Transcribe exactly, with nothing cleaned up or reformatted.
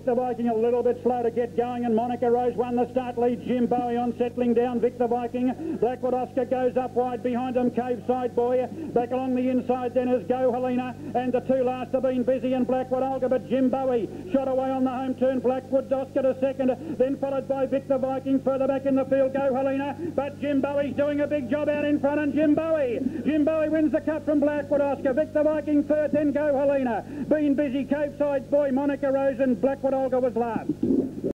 Victor Viking a little bit slow to get going, and Monica Rose won the start lead. Jim Bowie on settling down. Victor Viking. Blackwood Oscar goes up wide behind him. Cave Side Boy. Back along the inside then is Go Helena, and the two last have been Busy and Blackwood Olga, but Jim Bowie shot away on the home turn. Blackwood Oscar to second, then followed by Victor Viking. Further back in the field, Go Helena, but Jim Bowie's doing a big job out in front, and Jim Bowie. Jim Bowie wins the cup from Blackwood Oscar. Victor Viking third, then Go Helena. Been Busy, Cave Side Boy, Monica Rose, and Blackwood Olga was last.